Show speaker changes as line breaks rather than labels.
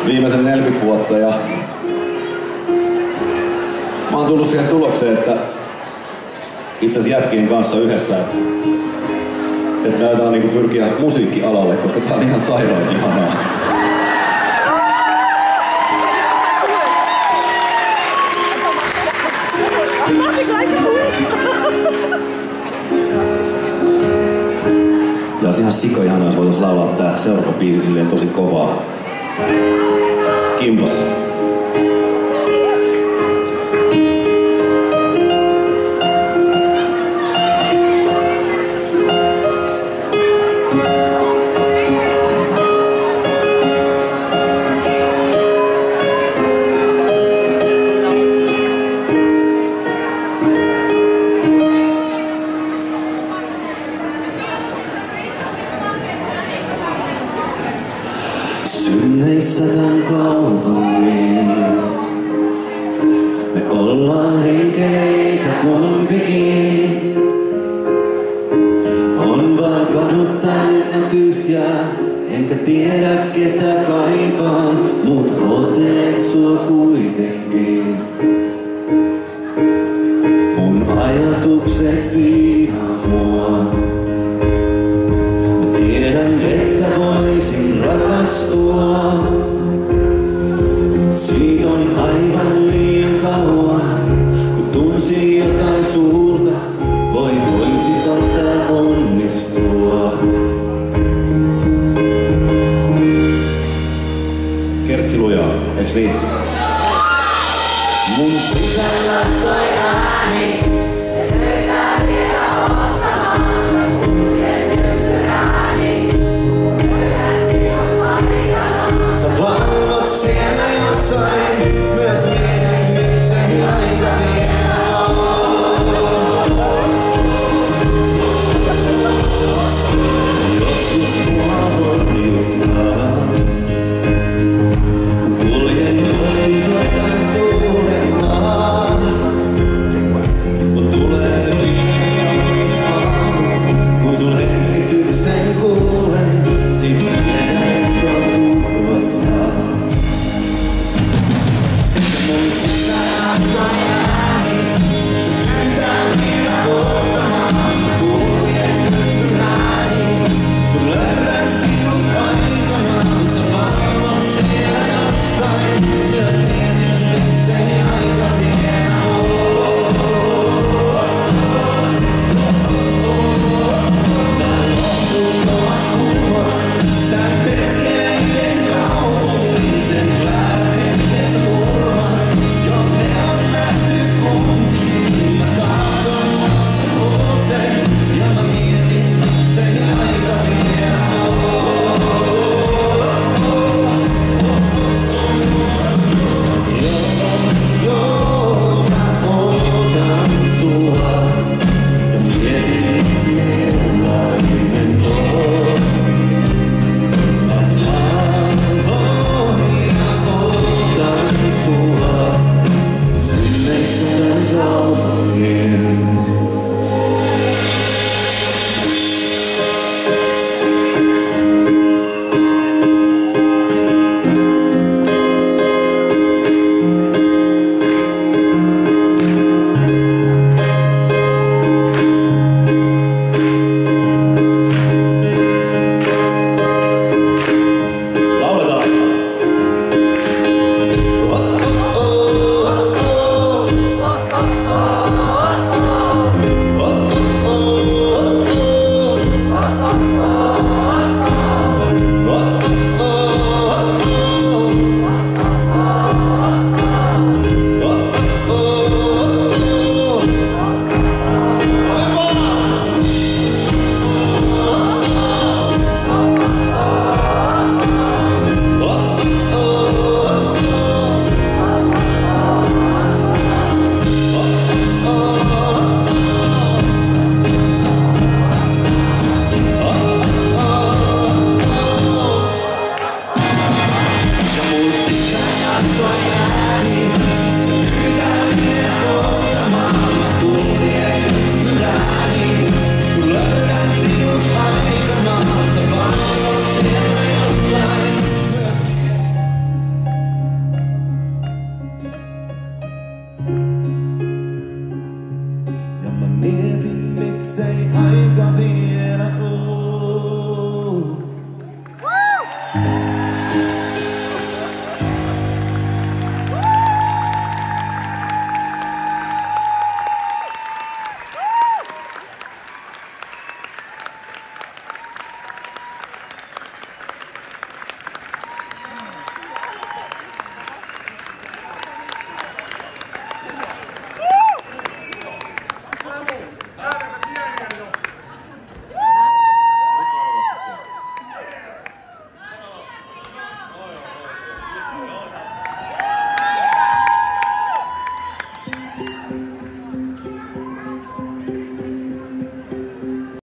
viimeisen 40 vuotta ja mä oon tullut siihen tulokseen, että itse asiassa jätkien kanssa yhdessä, että me aletaan niinku pyrkiä musiikkialalle, koska tää on ihan sairaan ihanaa. Ja olisi ihan sika ihanaa, jos voitais laulaa tää seuraava biisi silleen tosi kovaa. Kimpas.
Synneissä tän kaupungin me ollaan enkeleitä kumpikin. On vaan kadut täynnä tyhjää, enkä tiedä ketä kaipaan, mut oottelen sua kuitenkin. Mun ajatukset piinaa mua. Mä tiedän, että voisin rakastua. Siitä on aivan liian kauan, kun tunsin jotain suurta. Voisiko tää onnistua?
Kertsi lujaa, eiks niin?
Mun sisällä soi ääni.